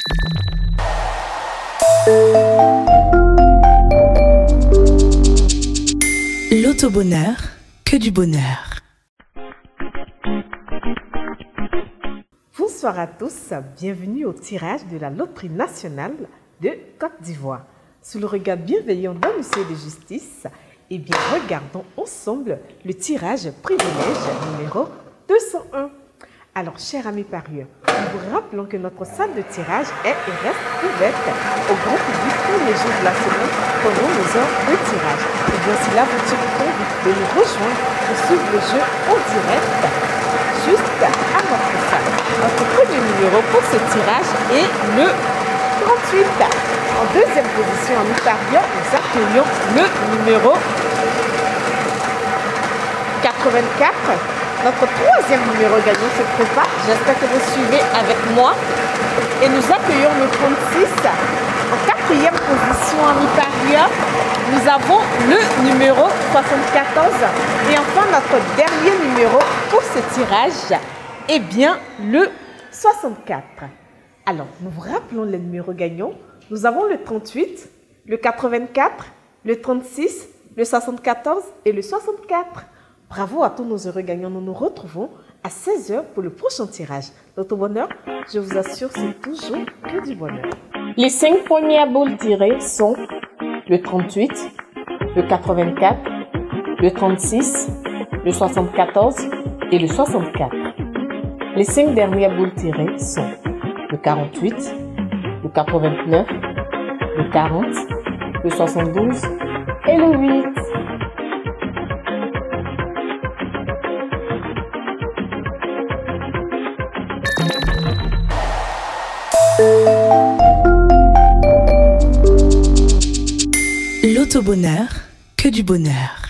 L'auto-bonheur, que du bonheur. Bonsoir à tous, bienvenue au tirage de la loterie nationale de Côte d'Ivoire. Sous le regard bienveillant d'un huissier de justice, eh bien regardons ensemble le tirage privilège numéro 201. Alors, chers amis parieurs, nous vous rappelons que notre salle de tirage est et reste ouverte au grand public tous les jours de la semaine pendant les heures de tirage. Et bien, si l'aventure vous convie de nous rejoindre pour suivre le jeu en direct, juste à notre salle. Notre premier numéro pour ce tirage est le 38. En deuxième position, amis parieurs, nous accueillons le numéro 84. Notre troisième numéro gagnant se prépare. J'espère que vous suivez avec moi. Et nous accueillons le 36. En quatrième position, amis parieurs, nous avons le numéro 74. Et enfin, notre dernier numéro pour ce tirage, eh bien, le 64. Alors, nous vous rappelons les numéros gagnants. Nous avons le 38, le 84, le 36, le 74 et le 64. Bravo à tous nos heureux gagnants. Nous nous retrouvons à 16 h pour le prochain tirage. L'auto-bonheur, je vous assure, c'est toujours que du bonheur. Les 5 premières boules tirées sont le 38, le 84, le 36, le 74 et le 64. Les 5 dernières boules tirées sont le 48, le 89, le 40, le 72 et le 8. L'auto-bonheur, que du bonheur.